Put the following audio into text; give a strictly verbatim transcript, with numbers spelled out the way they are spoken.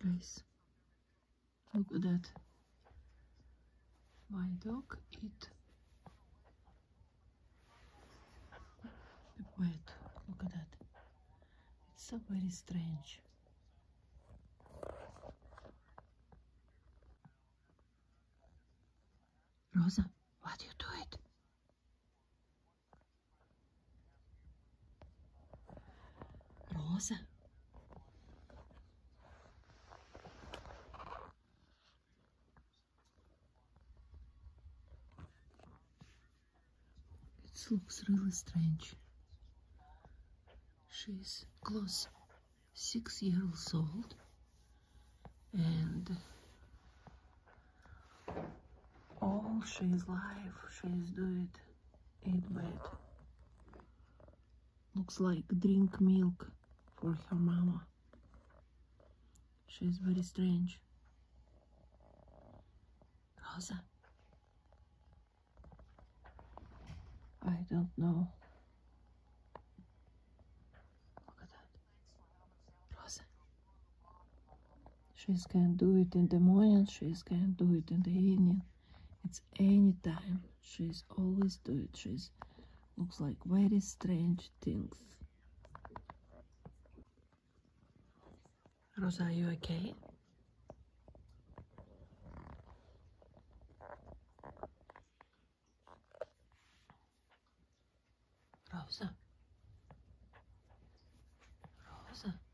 dress. Look at that. My dog eat the pet. Look at that. It's so very strange. Rosa, what do you do it? Rosa. It looks really strange. She's close six years old and all she's life she's do it eat bed. Looks like drink milk for her mama. She's very strange. Rosa. I don't know. Look at that. Rosa. She can do it in the morning, she can do it in the evening. It's any time. She's always do it. She's looks like very strange things. Rosa, are you okay? Rosa. Rosa.